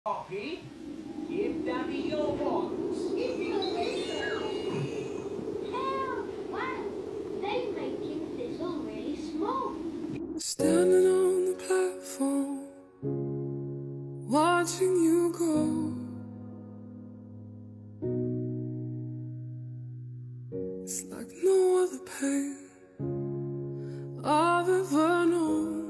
Poppy, give Daddy your wands. Oh, wow, they're making this all really small. Standing on the platform, watching you go. It's like no other pain I've ever known.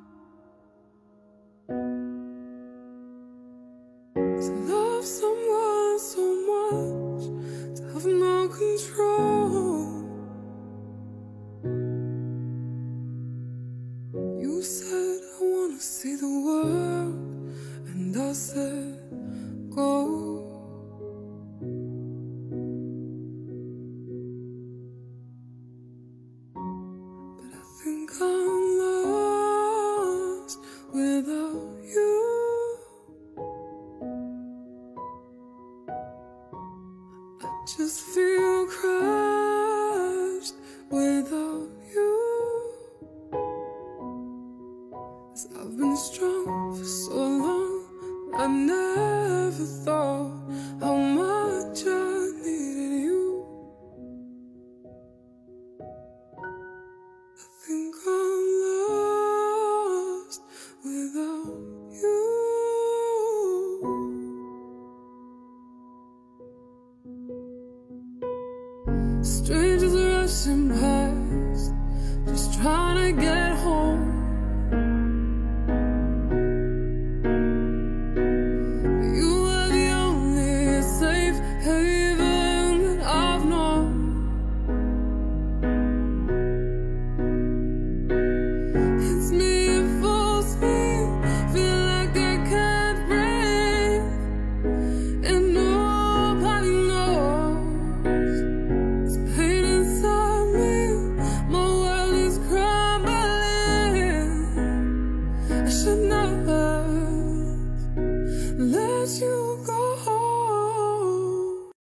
To love someone so much, to have no control. You said I wanna see the world, and I said go. But I think I'm lost without you. I just feel crushed without you. 'Cause I've been strong for so long, I never thought how much I needed you. I think I'm lost without you. Strangers rushing past, just trying to get